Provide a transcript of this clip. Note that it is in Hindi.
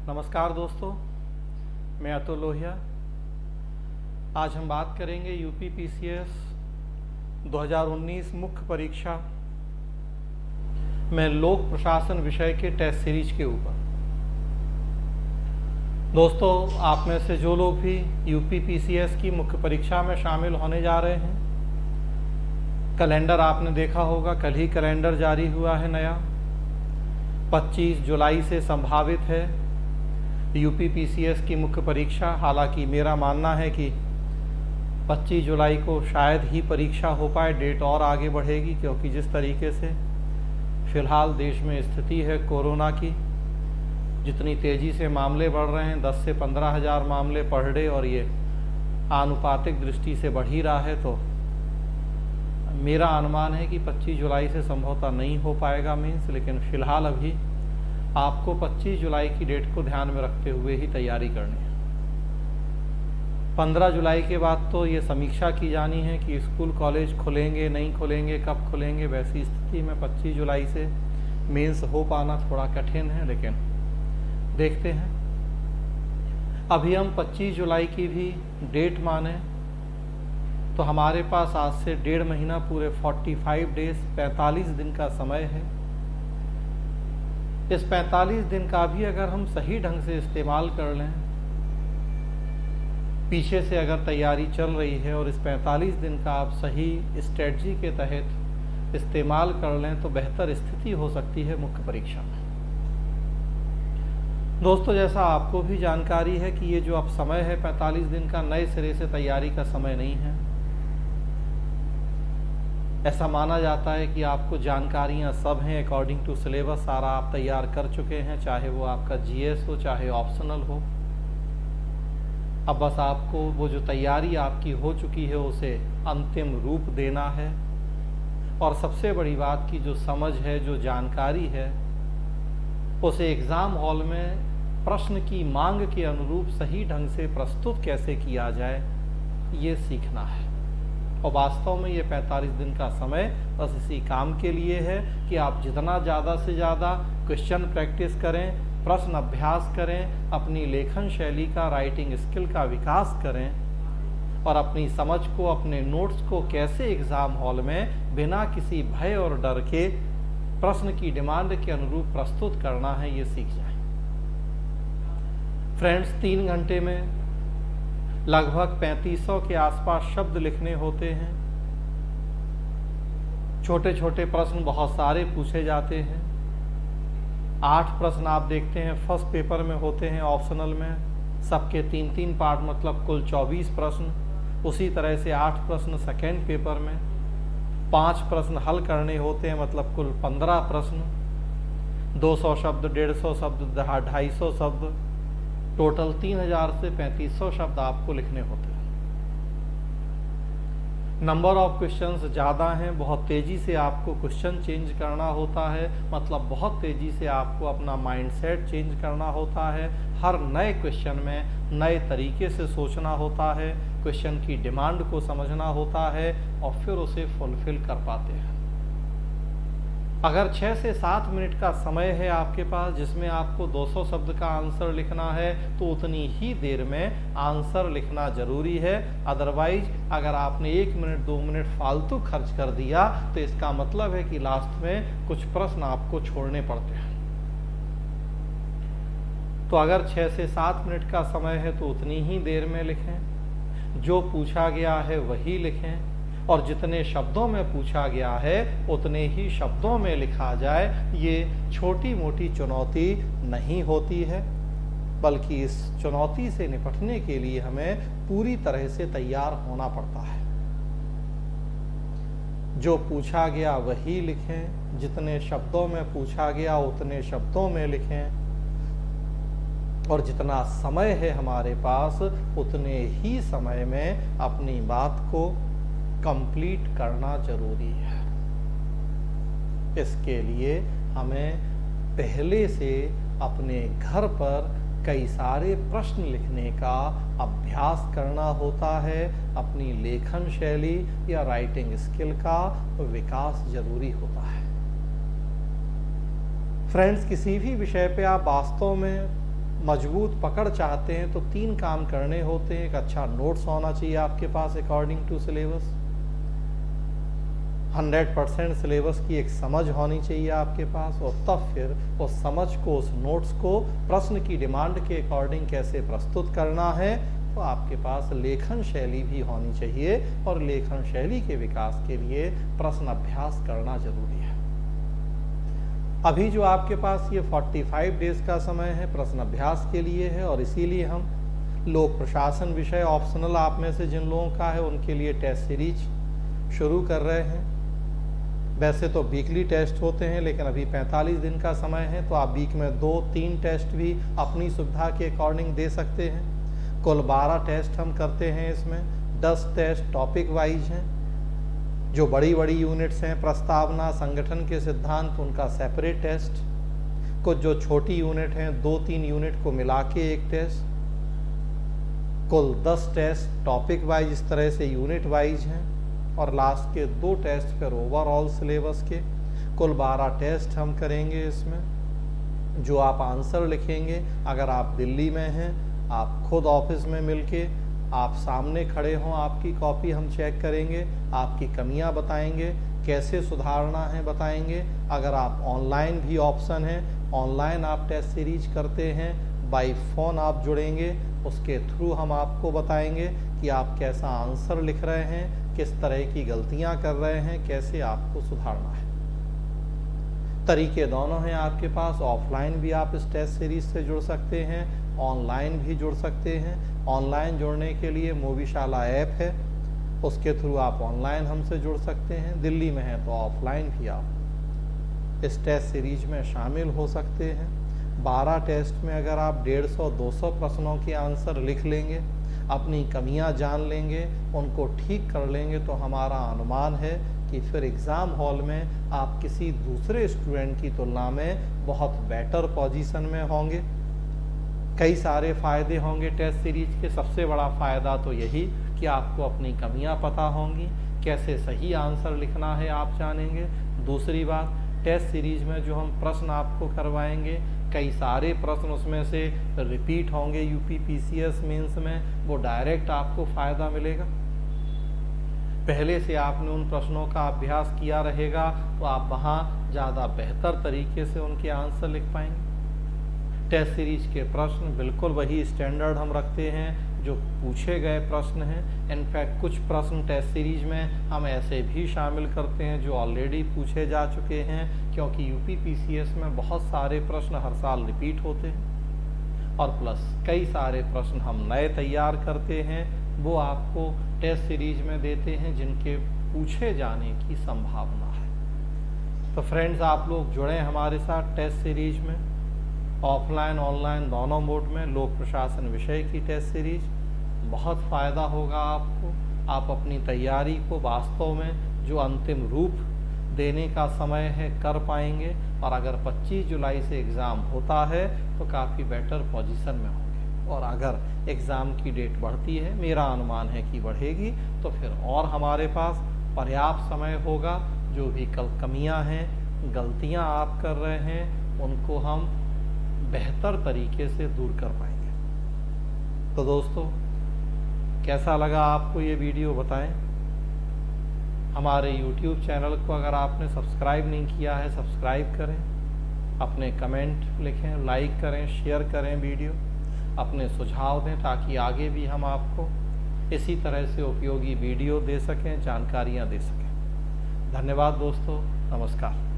नमस्कार दोस्तों, मैं अतुल लोहिया। आज हम बात करेंगे यूपी पीसीएस 2019 मुख्य परीक्षा में लोक प्रशासन विषय के टेस्ट सीरीज के ऊपर। दोस्तों, आप में से जो लोग भी यूपी पीसीएस की मुख्य परीक्षा में शामिल होने जा रहे हैं, कैलेंडर आपने देखा होगा, कल ही कैलेंडर जारी हुआ है नया। 25 जुलाई से संभावित है यूपी पीसीएस की मुख्य परीक्षा। हालांकि मेरा मानना है कि 25 जुलाई को शायद ही परीक्षा हो पाए, डेट और आगे बढ़ेगी, क्योंकि जिस तरीके से फिलहाल देश में स्थिति है कोरोना की, जितनी तेज़ी से मामले बढ़ रहे हैं, 10 से 15 हज़ार मामले पर डे, और ये आनुपातिक दृष्टि से बढ़ ही रहा है, तो मेरा अनुमान है कि 25 जुलाई से संभवतः नहीं हो पाएगा मीन्स। लेकिन फ़िलहाल अभी आपको 25 जुलाई की डेट को ध्यान में रखते हुए ही तैयारी करनी है। 15 जुलाई के बाद तो ये समीक्षा की जानी है कि स्कूल कॉलेज खुलेंगे नहीं खुलेंगे, कब खुलेंगे। वैसी स्थिति में 25 जुलाई से मेंस हो पाना थोड़ा कठिन है, लेकिन देखते हैं। अभी हम 25 जुलाई की भी डेट माने तो हमारे पास आज से 1.5 महीना, पूरे 45 डेज, 45 दिन का समय है। इस 45 दिन का भी अगर हम सही ढंग से इस्तेमाल कर लें, पीछे से अगर तैयारी चल रही है और इस 45 दिन का आप सही स्ट्रेटजी के तहत इस्तेमाल कर लें, तो बेहतर स्थिति हो सकती है मुख्य परीक्षा में। दोस्तों, जैसा आपको भी जानकारी है कि ये जो अब समय है 45 दिन का, नए सिरे से तैयारी का समय नहीं है। ऐसा माना जाता है कि आपको जानकारियां सब हैं, अकॉर्डिंग टू सिलेबस सारा आप तैयार कर चुके हैं, चाहे वो आपका जीएस हो, चाहे ऑप्शनल हो। अब बस आपको वो जो तैयारी आपकी हो चुकी है उसे अंतिम रूप देना है, और सबसे बड़ी बात की जो समझ है, जो जानकारी है, उसे एग्ज़ाम हॉल में प्रश्न की मांग के अनुरूप सही ढंग से प्रस्तुत कैसे किया जाए, ये सीखना है। और वास्तव में ये 45 दिन का समय बस इसी काम के लिए है कि आप जितना ज़्यादा से ज़्यादा क्वेश्चन प्रैक्टिस करें, प्रश्न अभ्यास करें, अपनी लेखन शैली का, राइटिंग स्किल का विकास करें, और अपनी समझ को, अपने नोट्स को कैसे एग्ज़ाम हॉल में बिना किसी भय और डर के प्रश्न की डिमांड के अनुरूप प्रस्तुत करना है, ये सीख जाएं। फ्रेंड्स, 3 घंटे में लगभग 3500 के आसपास शब्द लिखने होते हैं। छोटे छोटे प्रश्न बहुत सारे पूछे जाते हैं। 8 प्रश्न आप देखते हैं फर्स्ट पेपर में होते हैं, ऑप्शनल में सबके 3-3 पार्ट, मतलब कुल 24 प्रश्न। उसी तरह से 8 प्रश्न सेकेंड पेपर में, 5 प्रश्न हल करने होते हैं, मतलब कुल 15 प्रश्न। 200 शब्द, 150 शब्द, 250 शब्द, टोटल 3000 से 3500 शब्द आपको लिखने होते हैं। नंबर ऑफ क्वेश्चंस ज़्यादा हैं, बहुत तेज़ी से आपको क्वेश्चन चेंज करना होता है, मतलब बहुत तेज़ी से आपको अपना माइंडसेट चेंज करना होता है। हर नए क्वेश्चन में नए तरीके से सोचना होता है, क्वेश्चन की डिमांड को समझना होता है, और फिर उसे फुलफिल कर पाते हैं। अगर 6 से 7 मिनट का समय है आपके पास, जिसमें आपको 200 शब्द का आंसर लिखना है, तो उतनी ही देर में आंसर लिखना जरूरी है। अदरवाइज अगर आपने 1 मिनट 2 मिनट फालतू खर्च कर दिया, तो इसका मतलब है कि लास्ट में कुछ प्रश्न आपको छोड़ने पड़ते हैं। तो अगर 6 से 7 मिनट का समय है तो उतनी ही देर में लिखें, जो पूछा गया है वही लिखें, और जितने शब्दों में पूछा गया है उतने ही शब्दों में लिखा जाए। ये छोटी मोटी चुनौती नहीं होती है, बल्कि इस चुनौती से निपटने के लिए हमें पूरी तरह से तैयार होना पड़ता है। जो पूछा गया वही लिखें, जितने शब्दों में पूछा गया उतने शब्दों में लिखें, और जितना समय है हमारे पास उतने ही समय में अपनी बात को कंप्लीट करना जरूरी है। इसके लिए हमें पहले से अपने घर पर कई सारे प्रश्न लिखने का अभ्यास करना होता है। अपनी लेखन शैली या राइटिंग स्किल का विकास जरूरी होता है। फ्रेंड्स, किसी भी विषय पे आप वास्तव में मजबूत पकड़ चाहते हैं तो 3 काम करने होते हैं। एक अच्छा नोट्स होना चाहिए आपके पास अकॉर्डिंग टू सिलेबस, 100% सिलेबस की एक समझ होनी चाहिए आपके पास, और तब फिर उस समझ को, उस नोट्स को प्रश्न की डिमांड के अकॉर्डिंग कैसे प्रस्तुत करना है। तो आपके पास लेखन शैली भी होनी चाहिए, और लेखन शैली के विकास के लिए प्रश्न अभ्यास करना जरूरी है। अभी जो आपके पास ये 45 डेज का समय है प्रश्न अभ्यास के लिए है, और इसीलिए हम लोक प्रशासन विषय ऑप्शनल आप में से जिन लोगों का है उनके लिए टेस्ट सीरीज शुरू कर रहे हैं। वैसे तो वीकली टेस्ट होते हैं, लेकिन अभी 45 दिन का समय है, तो आप वीक में 2-3 टेस्ट भी अपनी सुविधा के अकॉर्डिंग दे सकते हैं। कुल 12 टेस्ट हम करते हैं, इसमें 10 टेस्ट टॉपिक वाइज हैं। जो बड़ी बड़ी यूनिट्स हैं, प्रस्तावना, संगठन के सिद्धांत, उनका सेपरेट टेस्ट। कुछ जो छोटी यूनिट हैं, 2-3 यूनिट को मिला के एक टेस्ट। कुल 10 टेस्ट टॉपिक वाइज इस तरह से यूनिट वाइज हैं, और लास्ट के 2 टेस्ट फिर ओवरऑल सिलेबस के। कुल 12 टेस्ट हम करेंगे इसमें। जो आप आंसर लिखेंगे, अगर आप दिल्ली में हैं, आप खुद ऑफिस में मिलके आप सामने खड़े हों, आपकी कॉपी हम चेक करेंगे, आपकी कमियां बताएंगे, कैसे सुधारना है बताएंगे। अगर आप ऑनलाइन भी ऑप्शन है, ऑनलाइन आप टेस्ट सीरीज करते हैं, बाय फ़ोन आप जुड़ेंगे, उसके थ्रू हम आपको बताएंगे कि आप कैसा आंसर लिख रहे हैं, किस तरह की गलतियां कर रहे हैं, कैसे आपको सुधारना है। तरीके दोनों हैं आपके पास। ऑफलाइन भी आप इस टेस्ट सीरीज से जुड़ सकते हैं, ऑनलाइन भी जुड़ सकते हैं। ऑनलाइन जुड़ने के लिए मोवीशाला ऐप है, उसके थ्रू आप ऑनलाइन हमसे जुड़ सकते हैं। दिल्ली में है तो ऑफलाइन भी आप इस टेस्ट सीरीज में शामिल हो सकते हैं। 12 टेस्ट में अगर आप 150-200 प्रश्नों के आंसर लिख लेंगे, अपनी कमियां जान लेंगे, उनको ठीक कर लेंगे, तो हमारा अनुमान है कि फिर एग्ज़ाम हॉल में आप किसी दूसरे स्टूडेंट की तुलना में बहुत बेटर पोजीशन में होंगे। कई सारे फ़ायदे होंगे टेस्ट सीरीज के। सबसे बड़ा फ़ायदा तो यही कि आपको अपनी कमियां पता होंगी, कैसे सही आंसर लिखना है आप जानेंगे। दूसरी बात, टेस्ट सीरीज में जो हम प्रश्न आपको करवाएंगे, कई सारे प्रश्न उसमें से रिपीट होंगे यूपी पीसीएस मेंस में, वो डायरेक्ट आपको फ़ायदा मिलेगा। पहले से आपने उन प्रश्नों का अभ्यास किया रहेगा, तो आप वहाँ ज़्यादा बेहतर तरीके से उनके आंसर लिख पाएंगे। टेस्ट सीरीज के प्रश्न बिल्कुल वही स्टैंडर्ड हम रखते हैं जो पूछे गए प्रश्न हैं। इनफैक्ट कुछ प्रश्न टेस्ट सीरीज में हम ऐसे भी शामिल करते हैं जो ऑलरेडी पूछे जा चुके हैं, क्योंकि यूपी पीसीएस में बहुत सारे प्रश्न हर साल रिपीट होते हैं, और प्लस कई सारे प्रश्न हम नए तैयार करते हैं, वो आपको टेस्ट सीरीज में देते हैं जिनके पूछे जाने की संभावना है। तो फ्रेंड्स, आप लोग जुड़ें हमारे साथ टेस्ट सीरीज में, ऑफलाइन ऑनलाइन दोनों मोड में। लोक प्रशासन विषय की टेस्ट सीरीज बहुत फ़ायदा होगा आपको। आप अपनी तैयारी को वास्तव में जो अंतिम रूप देने का समय है कर पाएंगे, और अगर 25 जुलाई से एग्ज़ाम होता है तो काफ़ी बेटर पोजीशन में होंगे। और अगर एग्ज़ाम की डेट बढ़ती है, मेरा अनुमान है कि बढ़ेगी, तो फिर और हमारे पास पर्याप्त समय होगा। जो भी कमियां हैं, गलतियां आप कर रहे हैं, उनको हम बेहतर तरीके से दूर कर पाएंगे। तो दोस्तों, कैसा लगा आपको ये वीडियो बताएं। हमारे YouTube चैनल को अगर आपने सब्सक्राइब नहीं किया है, सब्सक्राइब करें, अपने कमेंट लिखें, लाइक करें, शेयर करें वीडियो, अपने सुझाव दें, ताकि आगे भी हम आपको इसी तरह से उपयोगी वीडियो दे सकें, जानकारियाँ दे सकें। धन्यवाद दोस्तों, नमस्कार।